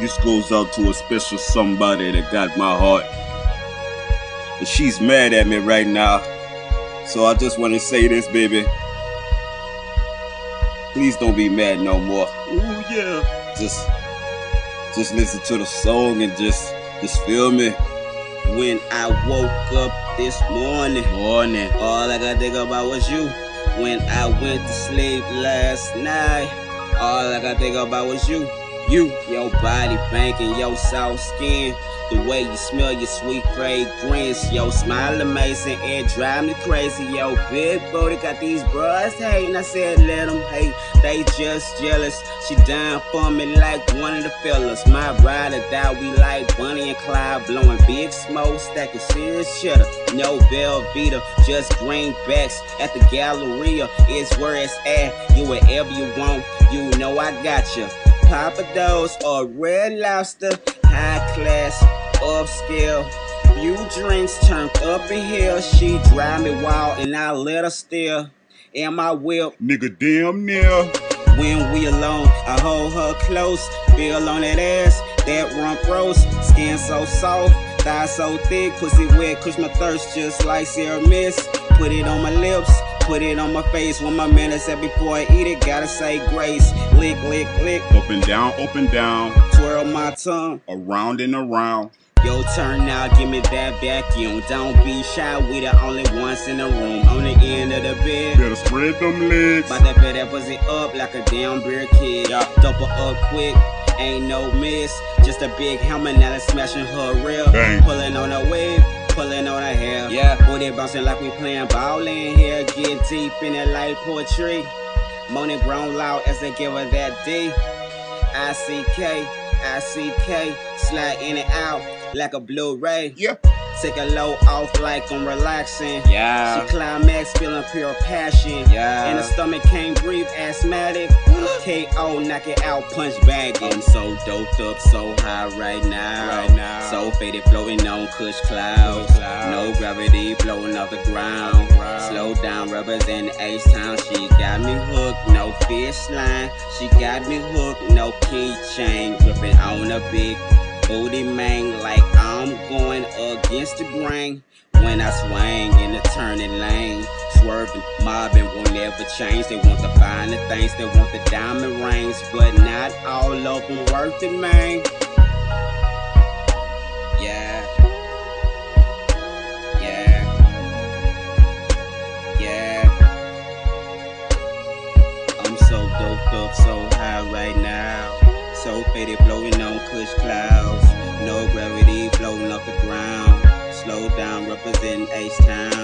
This goes out to a special somebody that got my heart. And she's mad at me right now. So I just want to say this, baby. Please don't be mad no more. Ooh, yeah. Just listen to the song and just feel me. When I woke up this morning, all I could think about was you. When I went to sleep last night, all I could think about was you. Your body banking, your soft skin, the way you smell your sweet fragrance, your smile amazing, it drive me crazy. Yo, big booty got these bros hating. I said let them hate, they just jealous. She down for me like one of the fellas. My ride or die, we like Bonnie and Clyde, blowing big smoke, stacking serious cheddar. No Velveeta, just greenbacks at the Galleria is where it's at. You wherever you want, you know I got you. Papados or Red Lobster, high class, upscale. Few drinks turned up in here. She drive me wild and I let her steer. And my whip, nigga, damn near. When we alone, I hold her close. Feel on that ass, that rump roast. Skin so soft, thigh so thick. Pussy wet, quench my thirst just like Sierra Mist. Put it on my lips, put it on my face. When my man said before I eat it, gotta say grace. Lick, lick, lick. Up and down. Twirl my tongue. Around and around. Your turn now, give me that vacuum. Don't be shy, we the only ones in the room. On the end of the bed, better spread them legs. Bout to put that pussy up like a damn beer kid. Double up quick, ain't no miss. Just a big hammer, now it's smashing her rib. Bang. Pulling on her wig, pulling on her hair. Yeah, booty bouncing like we playing ball in here. Get deep in it like poetry. Moaning grown loud as they give her that D. I-C-K, slide in and out like a Blu-ray. Yeah. Take a load off like I'm relaxing. Yeah. She climax, feeling pure passion. Yeah. And the stomach can't breathe, asthmatic. KO, knock it out, punch bag. I'm so doped up, so high right now. So faded, floating on Kush clouds. No gravity, floating off the ground. Slow down, rubbers in H-Town. She got me hooked, no fish line. She got me hooked, no keychain. Gripping on a big booty man like I'm going against the grain. When I swing in the turning lane, swerving, mobbing won't ever change. They want the finer things, they want the diamond rings, but not all of them worth it, man. Yeah. I'm so doped up, so high right now. So faded, floating on Kush clouds. No gravity, floating off the ground. Slow down, representing H-Town.